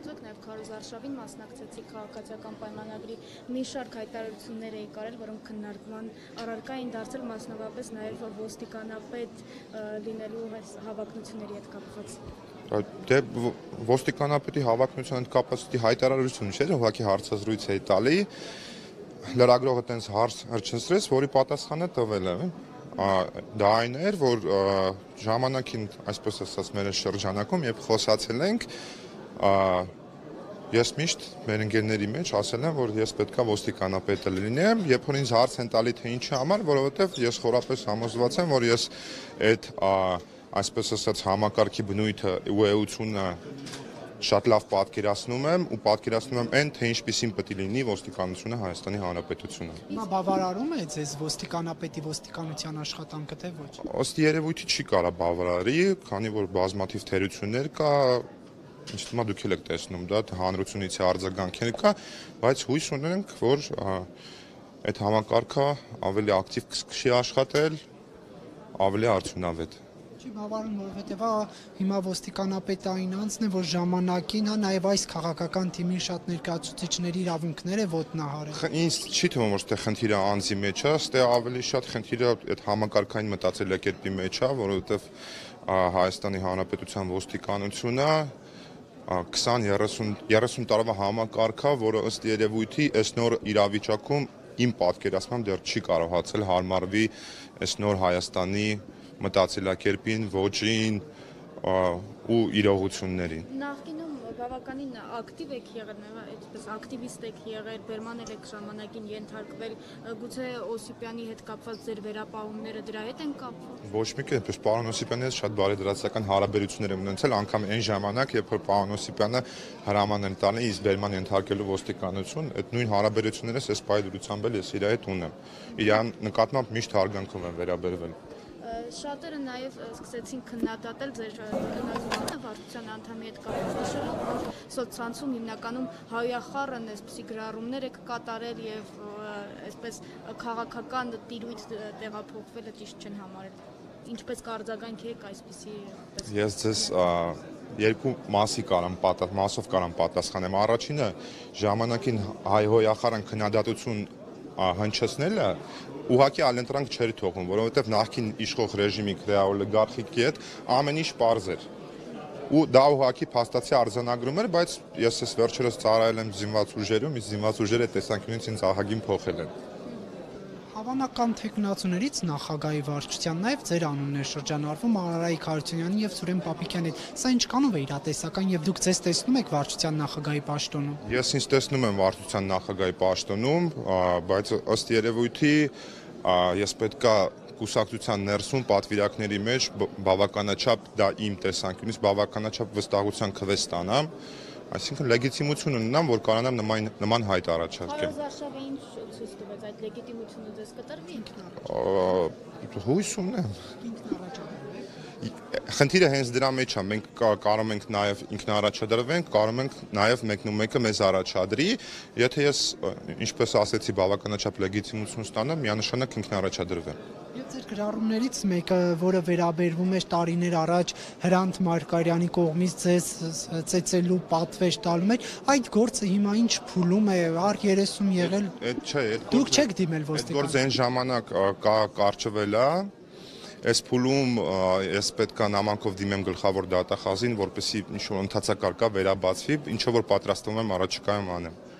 մտածում եք նաև Քարոզ Արշավին մասնակցեցի քաղաքացիական պայմանագրի մի շարք հայտարարություններ էի կարել, որոնք քննարկման առարկա էին դարձել մասնավորապես նաև ոստիկանապետ լինելու հավակնությունների հետ կապված։ Դե ոստիկանապետի հավակնության հետ կապված հայտարարություն չէր, ուղղակի հարցազրույց էի տալի, լրագրողը տենց հարց հրճեցրեց, որի պատասխանը տվել եմ։ Դա այն էր, որ ժամանակին, այսպես ասած, մեր շրջանակում, երբ խոսացել ենք, ես միշտ մեր ընկերների մեջ ասել եմ, որ ես պետքա ոստիկանապետը լինեմ, երբ որ ինձ հարց են տալի, թե ինչի համար, որովհետև ես խորապես համոզված եմ, որ ես այդ այսպես ասած համակարգի բնույթը ու էությունը շատ լավ պատկերացնում եմ ու պատկերացնում եմ այն, թե ինչպիսին պետք է լինի ոստիկանությունը Հայաստանի Հանրապետությունում։ Հիմա բավարարում է ձեզ ոստիկանապետի ոստիկանության աշխատանքը, թե ոչ։ Ըստ երևույթի չի կարա բավարարի, քանի որ բազմաթիվ թերություններ կա, ինձ թվում է դուք եք տեսնում դա, հանրությունից արձագանքներ կա, բայց հույս ունենք, որ այդ համակարգը ավելի ակտիվ կսկսի աշխատել, ավելի արդյունավետ։ Չի բավարարում, որովհետև հիմա ոստիկանապետային անձն է, որ ժամանակին նաև այս քաղաքական թիմի շատ ներկայացուցիչների իրավունքները ոտնահարել։ Ինձ չի թվում, որ ստե խնդիրը անձի մեջ է, ստե ավելի շատ խնդիրը այդ համակարգային մտածելակերպի մեջ է, որովհետև Հայաստանի Հանրապետության ոստիկանությունը 20-30 տարվա համակարգ է, որը ըստ երևույթի այս նոր իրավիճակում իմ պատկերացմամբ դեռ չի կարողացել հարմարվի այս նոր Հայաստանի մտածելակերպին, ոճին ու իրողություններին։ Նախկինում բավականին ակտիվ եք եղել, այդպես ակտիվիստ եք եղել, բերմանել եք ժամանակին ենթարկվել, գուցե Օսիպյանի հետ կապված ձեր վերապահումները դրա հետ են կապված։ Ոչ մի կերպ, այսպես պարոն Օսիպյանի հետ շատ բարեդրացական հարաբերություններ եմ ունեցել, անգամ այն ժամանակ, երբ որ պարոն Օսիպյանը հրաման են տալի ինձ բերման ենթարկելու ոստիկանություն, այդ նույն հարաբերությունները ես պայծառությամբ էլ ես իր հետ ունեմ։ Իր նկատմամբ միշտ հարգանքով եմ վերաբերվել։ Շատերը նաև սկսեցին քննադատել ձեր քննադատությունը վարչության անդամի հետ կապված, նշելով, որ սոցցանցում հիմնականում հայախառն այսպիսի գրառումներ եք կատարել եւ այսպես քաղաքական տիրույթ տեղափոխվելը ճիշտ չեն համարել։ Ինչպես կարձագանք եք այսպիսի Ես ձեզ երկու մասով կարամ պատասխանեմ։ Առաջինը ժամանակին հայ-հոյախառն քննադատություն հնչեցնելը ուղղակի այլընտրանք չէր թողում, որովհետև նախկին իշխող ռեժիմի քրեաօլիգարխիկի հետ ամեն ինչ պարզ էր։ Ու դա ուղղակի փաստացի արձանագրում էր, բայց ես ես վերջերս ծառայել եմ զինված ուժերում, իսկ զինված ուժերը տեսանկյունից ինձ ահագին փոխել են։ Հավանական թեկնածուներից նախագահի վարչության նաև ձեր անունն է շրջանառվում Արարայիկ Հարությունյանի եւ Սուրեն Պապիկյանի հետ։ Սա ինչքանով է իրատեսական եւ դուք ձեզ տեսնում եք վարչության նախագահի պաշտոնում։ Ես ինձ տեսնում եմ վարչության նախագահի պաշտոնում, բայց ըստ երևույթի ես պետքա կուսակցության ներսում պատվիրակների մեջ բավականաչափ դա իմ տեսանկյունից բավականաչափ վստահության քվես ստանամ, այսինքն լեգիտիմություն ունենամ, որ կարողանամ նման հայտ առաջարկել։ Քարոզ Արշավը ինչ ցույց տվեց, այդ լեգիտիմությունը ձեզ կտրվի։ Հույս ունեմ։ Ինքնառաջադրվեք։ Խնդիրը հենց դրա մեջ է, մենք կարող ենք նաև ինքնառաջադրվենք, կարող ենք նաև մեկնումեկը մեզ առաջադրի, եթե ես, ինչպես ասեցի, բավականաչափ լեգիտիմություն ստանամ, միանշանակ ինքնառաջադրվեմ։ Եվ ձեր գրառումներից մեկը, որը վերաբերվում էր տարիներ առաջ Հրանտ Մարգարյանի կողմից ձեզ ծեծելու պատվեր տալու էր, այդ գործը հիմա ինչ փուլում է, առ 30 եղել։ Այդ չէ, Դուք չեք դիմել այդ ոստիկան։ գործը այն ժամանակ կարճվել է, այս փուլում ես պետքա նամակով դիմեմ գլխավոր դատախազին, որպեսզի ինչ-որ ընթացակարգը վերաբացվի, ինչը որ պատրաստվում եմ առաջիկայում անեմ։